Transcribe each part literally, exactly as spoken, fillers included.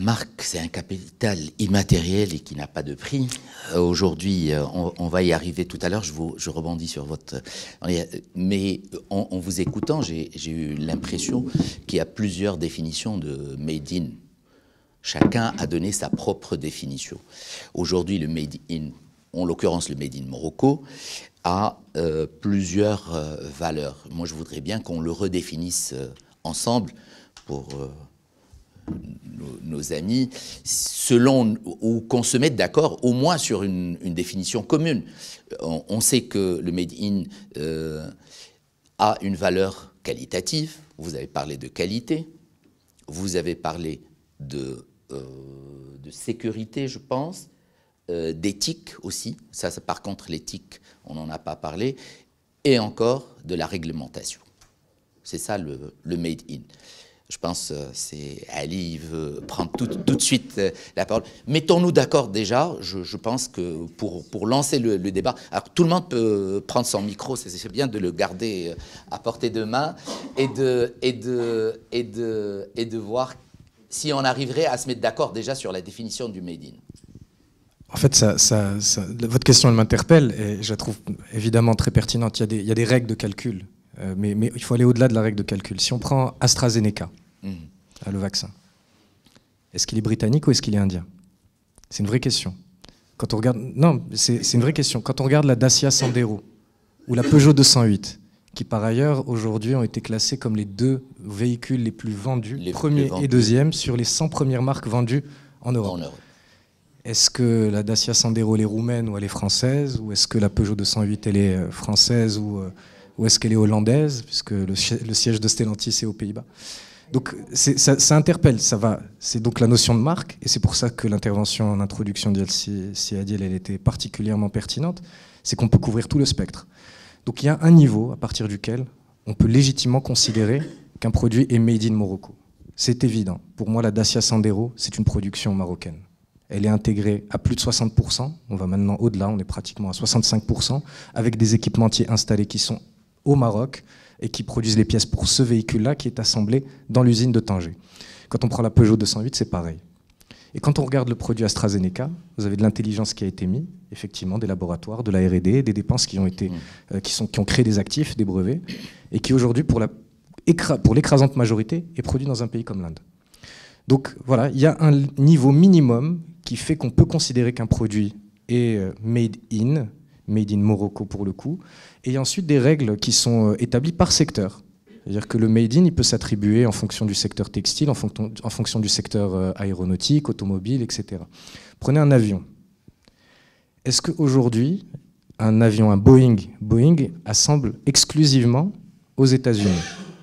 marque, c'est un capital immatériel et qui n'a pas de prix. Euh, Aujourd'hui, euh, on, on va y arriver tout à l'heure, je, vous, je rebondis sur votre... Mais en, en vous écoutant, j'ai eu l'impression qu'il y a plusieurs définitions de Made in. Chacun a donné sa propre définition. Aujourd'hui, le Made in, en l'occurrence le Made in Morocco, a euh, plusieurs euh, valeurs. Moi, je voudrais bien qu'on le redéfinisse euh, ensemble pour... Euh, Nos, nos amis, selon, ou qu'on se mette d'accord au moins sur une, une définition commune. On, on sait que le Made in euh, a une valeur qualitative. Vous avez parlé de qualité, vous avez parlé de, euh, de sécurité, je pense, euh, d'éthique aussi. Ça, ça, par contre, l'éthique, on n'en a pas parlé. Et encore de la réglementation. C'est ça le, le Made in. Je pense que c'est Ali, il veut prendre tout, tout de suite la parole. Mettons-nous d'accord déjà, je, je pense que pour, pour lancer le, le débat, alors tout le monde peut prendre son micro, c'est bien de le garder à portée de main et de, et de, et de, et de voir si on arriverait à se mettre d'accord déjà sur la définition du Made in. En fait, ça, ça, ça, votre question, elle m'interpelle et je la trouve évidemment très pertinente. Il y a des, il y a des règles de calcul. Euh, mais, mais il faut aller au-delà de la règle de calcul. Si on prend AstraZeneca, mmh. euh, le vaccin, est-ce qu'il est britannique ou est-ce qu'il est indien? C'est une vraie question. Quand on regarde, non, c'est une vraie question. Quand on regarde la Dacia Sandero ou la Peugeot deux cent huit, qui par ailleurs aujourd'hui ont été classés comme les deux véhicules les plus vendus, les premier plus et deuxième, sur les cent premières marques vendues en Europe. En Europe. Est-ce que la Dacia Sandero elle est roumaine ou elle est française? Ou est-ce que la Peugeot deux cent huit elle est française ou... Euh, Ou est-ce qu'elle est hollandaise, puisque le, le siège de Stellantis est aux Pays-Bas. Donc ça, ça interpelle, ça va. C'est donc la notion de marque, et c'est pour ça que l'intervention en introduction d'Yelsi Adil, elle était particulièrement pertinente, c'est qu'on peut couvrir tout le spectre. Donc il y a un niveau à partir duquel on peut légitimement considérer qu'un produit est made in Morocco. C'est évident. Pour moi, la Dacia Sandero, c'est une production marocaine. Elle est intégrée à plus de soixante pour cent, on va maintenant au-delà, on est pratiquement à soixante-cinq pour cent, avec des équipementiers installés qui sont au Maroc et qui produisent les pièces pour ce véhicule-là qui est assemblé dans l'usine de Tanger. Quand on prend la Peugeot deux cent huit, c'est pareil. Et quand on regarde le produit AstraZeneca, vous avez de l'intelligence qui a été mise, effectivement, des laboratoires, de la R et D, des dépenses qui ont, été, euh, qui, sont, qui ont créé des actifs, des brevets, et qui aujourd'hui, pour l'écrasante majorité, est produit dans un pays comme l'Inde. Donc voilà, il y a un niveau minimum qui fait qu'on peut considérer qu'un produit est made in, made in Morocco pour le coup, et il y a ensuite des règles qui sont établies par secteur. C'est-à-dire que le made in, il peut s'attribuer en fonction du secteur textile, en, fonction, en fonction du secteur aéronautique, automobile, et cetera. Prenez un avion. Est-ce qu'aujourd'hui, un avion, un Boeing, Boeing assemble exclusivement aux États-Unis?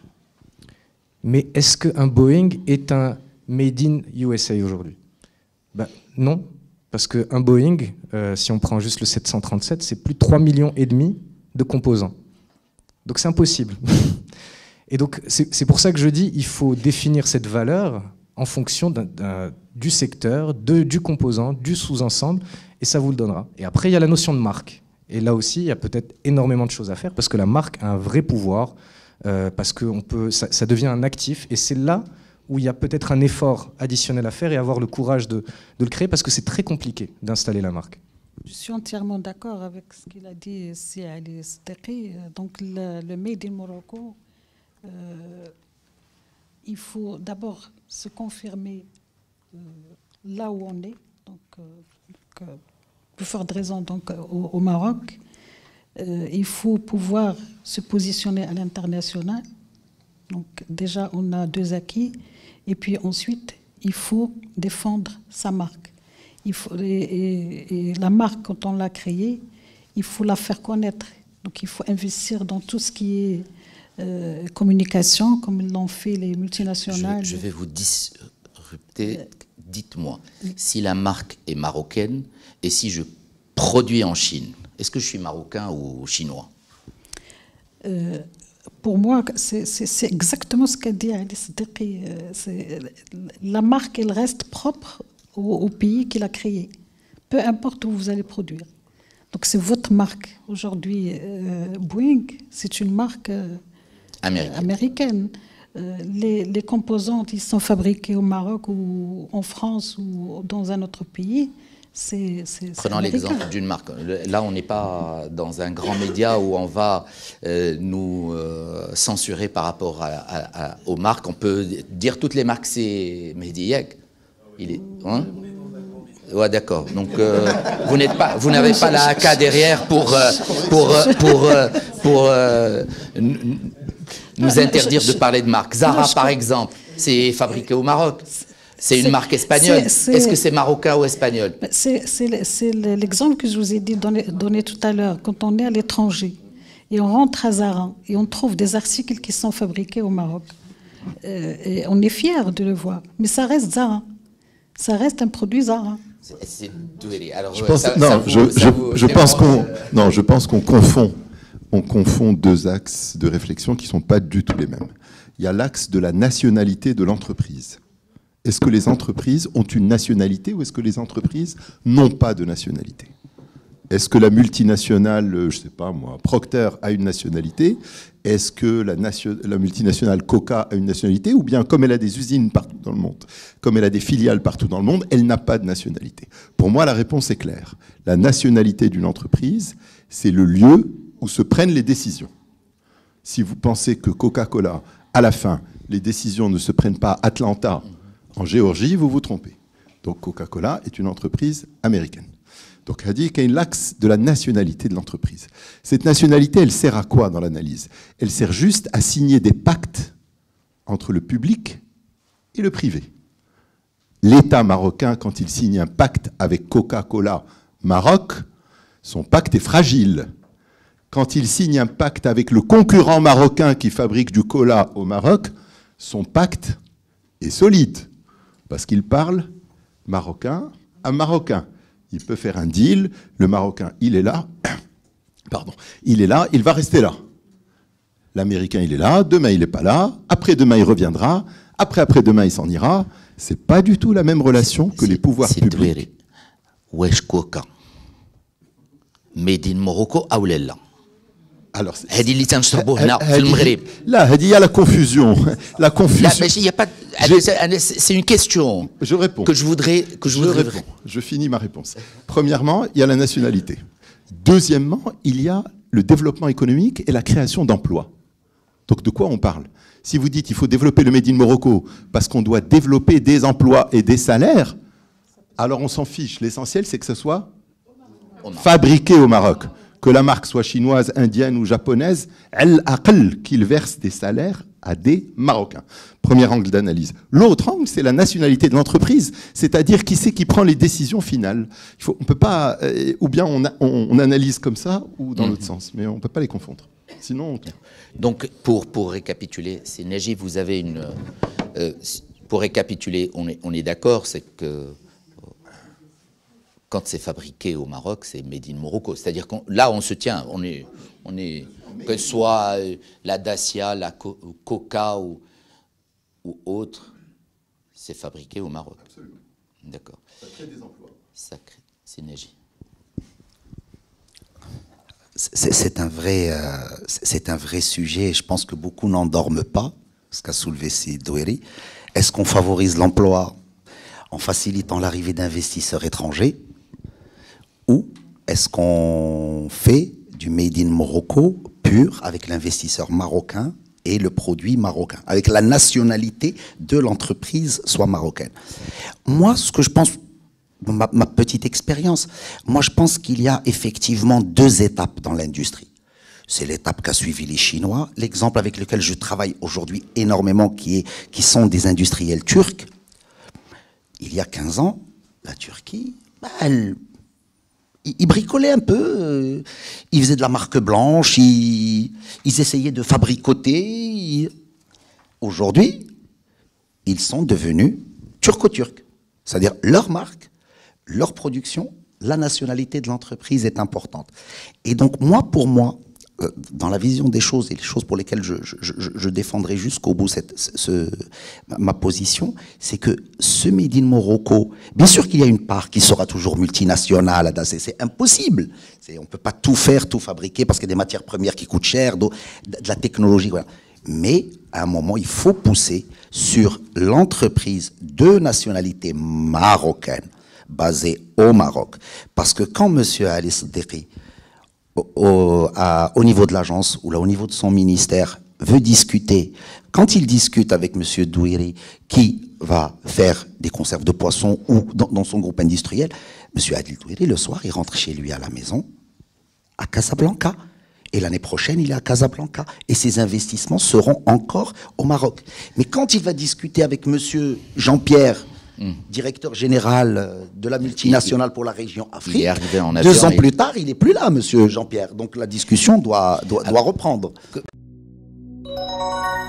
Mais est-ce qu'un Boeing est un made in U S A aujourd'hui? Ben, non. Parce qu'un Boeing, euh, si on prend juste le sept cent trente-sept, c'est plus de trois millions et demi de composants. Donc c'est impossible. Et donc c'est pour ça que je dis il faut définir cette valeur en fonction d'un, d'un, du secteur, de, du composant, du sous-ensemble, et ça vous le donnera. Et après, il y a la notion de marque. Et là aussi, il y a peut-être énormément de choses à faire, parce que la marque a un vrai pouvoir, euh, parce que on peut, ça, ça devient un actif, et c'est là où il y a peut-être un effort additionnel à faire et avoir le courage de, de le créer, parce que c'est très compliqué d'installer la marque. Je suis entièrement d'accord avec ce qu'il a dit Si Ali Siddiqui. Donc le, le Made in Morocco, euh, il faut d'abord se confirmer euh, là où on est, donc euh, que, plus forte raison donc au, au Maroc. Euh, il faut pouvoir se positionner à l'international. Donc déjà on a deux acquis, et puis ensuite il faut défendre sa marque. Il faut, et, et, et la marque, quand on l'a créée, il faut la faire connaître. Donc il faut investir dans tout ce qui est euh, communication, comme l'ont fait les multinationales. Je, je vais vous disrupter. Euh, Dites-moi, euh, si la marque est marocaine et si je produis en Chine, est-ce que je suis marocain ou chinois? euh, Pour moi, c'est exactement ce qu'a dit Ali Siddiqui. La marque, elle reste propre au, au pays qui l'a créé, peu importe où vous allez produire. Donc c'est votre marque. Aujourd'hui, euh, Boeing, c'est une marque euh, américaine. américaine. euh, les, les composantes, ils sont fabriqués au Maroc ou en France ou dans un autre pays. C'est, c'est, Prenons l'exemple d'une marque. Là, on n'est pas dans un grand média où on va euh, nous euh, censurer par rapport à, à, à, aux marques. On peut dire toutes les marques, c'est Mehdi Yek. Il est, hein? Ouais, d'accord. Donc, euh, vous n'êtes pas, vous n'avez pas la A K derrière pour euh, pour euh, pour euh, pour euh, nous interdire de parler de marque. Zara, par exemple, c'est fabriqué au Maroc. C'est une marque espagnole. Est-ce que c'est marocain ou espagnol? C'est l'exemple que je vous ai dit, donné, donné tout à l'heure. Quand on est à l'étranger et on rentre à Zara et on trouve des articles qui sont fabriqués au Maroc, euh, et on est fier de le voir. Mais ça reste Zara. Ça reste un produit Zara. Alors, je pense, ça, non, ça vous, je, je, je pense qu'on, non, je pense qu'on confond, on confond deux axes de réflexion qui sont pas du tout les mêmes. Il y a l'axe de la nationalité de l'entreprise. Est-ce que les entreprises ont une nationalité ou est-ce que les entreprises n'ont pas de nationalité? Est-ce que la multinationale, je ne sais pas moi, Procter a une nationalité? Est-ce que la, nation, la multinationale Coca a une nationalité? Ou bien, comme elle a des usines partout dans le monde, comme elle a des filiales partout dans le monde, elle n'a pas de nationalité? Pour moi, la réponse est claire. La nationalité d'une entreprise, c'est le lieu où se prennent les décisions. Si vous pensez que Coca-Cola, à la fin, les décisions ne se prennent pas à Atlanta, en Géorgie, vous vous trompez. Donc Coca-Cola est une entreprise américaine. Donc il y a l'axe de la nationalité de l'entreprise. Cette nationalité, elle sert à quoi dans l'analyse? Elle sert juste à signer des pactes entre le public et le privé. L'État marocain, quand il signe un pacte avec Coca-Cola Maroc, son pacte est fragile. Quand il signe un pacte avec le concurrent marocain qui fabrique du cola au Maroc, son pacte est solide. Parce qu'il parle marocain à marocain. Il peut faire un deal, le marocain, il est là, pardon, il est là, il va rester là. L'américain, il est là, demain, il n'est pas là, après-demain, il reviendra, après-après-demain, il s'en ira. C'est pas du tout la même relation que les pouvoirs publics. Wesh Coca, made in Morocco, ou là? Alors, هذه اللي تنشربوه هنا في المغرب. لا هذه هي la confusion. La confusion. لا ماشي, il y a pas. C'est une question. Je réponds. Que je voudrais que je, je voudrais. Réponds. Je finis ma réponse. Premièrement, il y a la nationalité. Deuxièmement, il y a le développement économique et la création d'emplois. Donc de quoi on parle? Si vous dites qu'il faut développer le Made in Morocco parce qu'on doit développer des emplois et des salaires, alors on s'en fiche. L'essentiel, c'est que ce soit fabriqué au Maroc. Que la marque soit chinoise, indienne ou japonaise, elle aql qu'il verse des salaires à des Marocains. Premier angle d'analyse. L'autre angle, c'est la nationalité de l'entreprise, c'est-à-dire qui c'est qui prend les décisions finales. Il faut, on peut pas, euh, ou bien on, a, on, on analyse comme ça, ou dans mmh. l'autre sens, mais on ne peut pas les confondre. Sinon, on... Donc, pour, pour récapituler, c'est Najib, vous avez une... Euh, pour récapituler, on est, on est d'accord, c'est que quand c'est fabriqué au Maroc, c'est made in Morocco. C'est-à-dire que là, on se tient, on est, on est, que ce soit la Dacia, la Coca ou, ou autre, c'est fabriqué au Maroc. Absolument. D'accord. Ça crée des emplois. Ça crée, c'est Najib. C'est un vrai, euh, c'est un vrai sujet. Je pense que beaucoup n'en dorment pas, ce qu'a soulevé Sidoueri. Est-ce qu'on favorise l'emploi en facilitant l'arrivée d'investisseurs étrangers? Ou est-ce qu'on fait du Made in Morocco pur avec l'investisseur marocain et le produit marocain, avec la nationalité de l'entreprise soit marocaine? Moi, ce que je pense, ma, ma petite expérience, moi je pense qu'il y a effectivement deux étapes dans l'industrie. C'est l'étape qu'a suivi les Chinois, l'exemple avec lequel je travaille aujourd'hui énormément, qui, est, qui sont des industriels turcs. Il y a quinze ans, la Turquie, bah, elle, ils bricolaient un peu, ils faisaient de la marque blanche, ils, ils essayaient de fabricoter. Aujourd'hui, ils sont devenus turco-turcs. C'est-à-dire leur marque, leur production, la nationalité de l'entreprise est importante. Et donc moi, pour moi, dans la vision des choses et les choses pour lesquelles je, je, je, je défendrai jusqu'au bout cette, ce, ma position, c'est que ce Made in Morocco, bien sûr qu'il y a une part qui sera toujours multinationale, c'est impossible. On ne peut pas tout faire, tout fabriquer parce qu'il y a des matières premières qui coûtent cher, de, de la technologie. Voilà. Mais à un moment, il faut pousser sur l'entreprise de nationalité marocaine, basée au Maroc. Parce que quand M. Ali Siddiqui, au, au, à, au niveau de l'agence ou là, au niveau de son ministère, veut discuter, quand il discute avec M. Douiri, qui va faire des conserves de poissons ou dans, dans son groupe industriel, M. Adil Douiri, le soir, il rentre chez lui à la maison, à Casablanca. Et l'année prochaine, il est à Casablanca. Et ses investissements seront encore au Maroc. Mais quand il va discuter avec M. Jean-Pierre, mmh. directeur général de la multinationale pour la région Afrique, il est arrivé en avion, deux ans et... plus tard, il n'est plus là, M. Jean-Pierre. Donc la discussion doit, doit, doit reprendre. Que...